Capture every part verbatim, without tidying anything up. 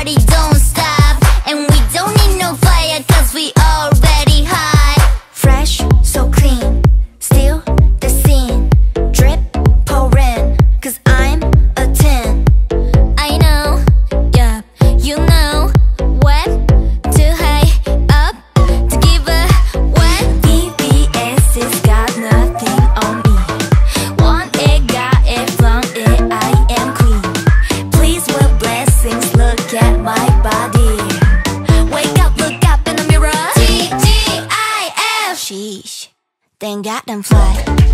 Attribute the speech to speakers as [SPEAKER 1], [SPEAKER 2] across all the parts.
[SPEAKER 1] party don't stop, and we don't need no fire cause we already hot. Fresh, so clean, still the scene. Drip, pouring, cause I'm a ten. I know, yeah, you know what to high up to give a what. V V S has got nothing on me. Want it, got it, flaunt it, I am queen. Please with blessings, look at my body. Wake up, look up in the mirror. T G I F. Sheesh, thank God I'm fly.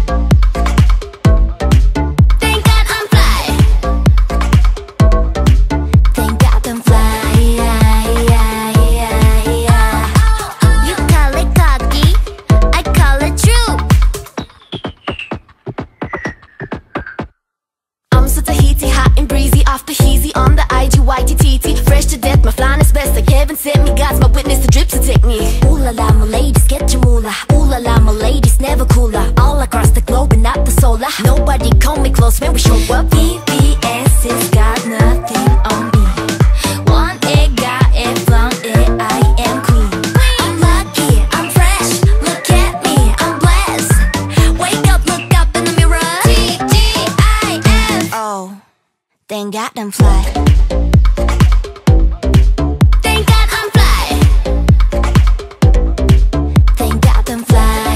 [SPEAKER 1] Thank God I'm fly. Thank God I'm fly. You call it cocky, I call it true. I'm so Tahiti, hot and breezy, off the heezy on the I G Y T T T. Fresh to death, my flying is best, like heaven sent me. God's my witness, the drip to take me. Ooh la la, my ladies, get your moolah. Ooh la la, my ladies, never cooler. All across the globe and not the solar. Nobody call me close when we show up. V V S has got nothing on me. Want it, got it, flaunt it, I am queen. I'm lucky, I'm fresh, look at me, I'm blessed. Wake up, look up in the mirror. T G I F. Oh, thank God I'm fly. Thank God I'm fly. Thank God I'm fly.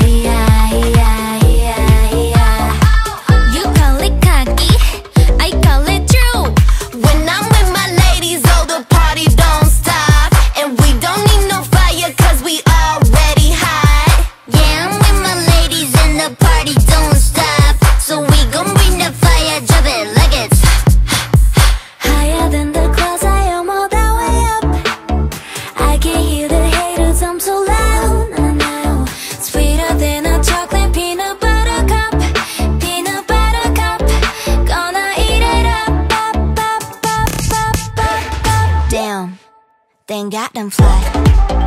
[SPEAKER 1] You call it cocky, I call it true. When I'm with my ladies, oh, the party don't stop, and we don't need no fire cause we already hot. Yeah, I'm with my ladies and the party don't stop, so we gon' bring the fire, drop it like it's higher than the clouds. I am all that way up. I can hear the haters, I'm so loud. No, no. Sweeter than a chocolate peanut butter cup. Peanut butter cup. Gonna eat it up, up, up, up, up, up, up. Damn, thank God I'm fly.